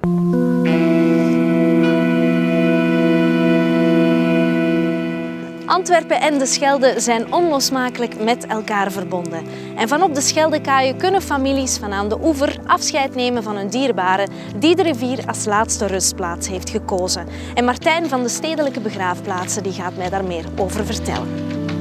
Antwerpen en de Schelde zijn onlosmakelijk met elkaar verbonden. En vanop de Scheldekaaien kunnen families van aan de oever afscheid nemen van hun dierbaren die de rivier als laatste rustplaats heeft gekozen. En Martijn van de Stedelijke Begraafplaatsen die gaat mij daar meer over vertellen.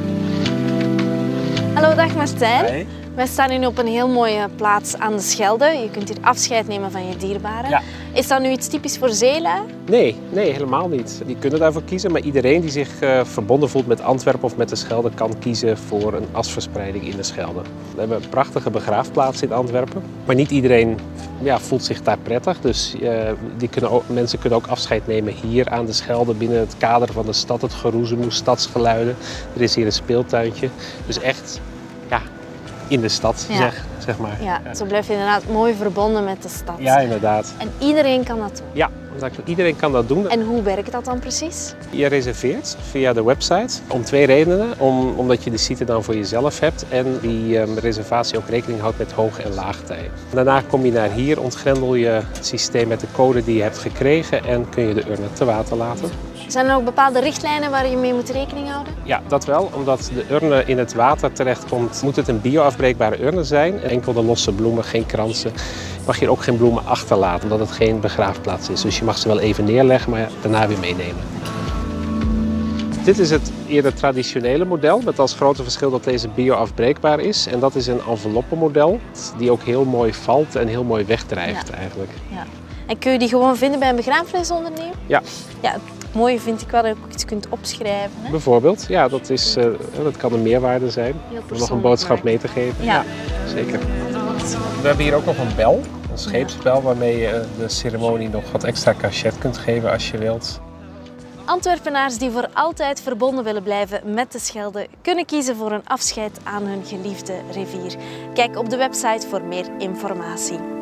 Hallo, dag Martijn. Hey. Wij staan nu op een heel mooie plaats aan de Schelde. Je kunt hier afscheid nemen van je dierbaren. Ja. Is dat nu iets typisch voor zeelui? Nee, helemaal niet. Die kunnen daarvoor kiezen, maar iedereen die zich verbonden voelt met Antwerpen of met de Schelde kan kiezen voor een asverspreiding in de Schelde. We hebben een prachtige begraafplaats in Antwerpen, maar niet iedereen voelt zich daar prettig. Dus mensen kunnen ook afscheid nemen hier aan de Schelde binnen het kader van de stad, het geroezemoes, stadsgeluiden. Er is hier een speeltuintje, dus echt in de stad, zeg maar. Ja, zo blijf je inderdaad mooi verbonden met de stad. Ja, inderdaad. En iedereen kan dat doen? Ja, iedereen kan dat doen. En hoe werkt dat dan precies? Je reserveert via de website om 2 redenen. Omdat je de site dan voor jezelf hebt en die reservatie ook rekening houdt met hoog- en laagtij. Daarna kom je naar hier, ontgrendel je het systeem met de code die je hebt gekregen en kun je de urne te water laten. Zijn er ook bepaalde richtlijnen waar je mee moet rekening houden? Ja, dat wel. Omdat de urne in het water terechtkomt, moet het een bio-afbreekbare urne zijn. Enkel de losse bloemen, geen kransen. Je mag hier ook geen bloemen achterlaten, omdat het geen begraafplaats is. Dus je mag ze wel even neerleggen, maar daarna weer meenemen. Dit is het eerder traditionele model, met als grote verschil dat deze bio-afbreekbaar is. En dat is een enveloppenmodel, die ook heel mooi valt en heel mooi wegdrijft eigenlijk. Ja. En kun je die gewoon vinden bij een begrafenisonderneming? Ja. Ja, het mooie vind ik wel dat je ook iets kunt opschrijven. Hè? Bijvoorbeeld, ja, dat kan een meerwaarde zijn. Om nog een boodschap mee te geven. Ja. Zeker. We hebben hier ook nog een bel, een scheepsbel, waarmee je de ceremonie nog wat extra cachet kunt geven als je wilt. Antwerpenaars die voor altijd verbonden willen blijven met de Schelde kunnen kiezen voor een afscheid aan hun geliefde rivier. Kijk op de website voor meer informatie.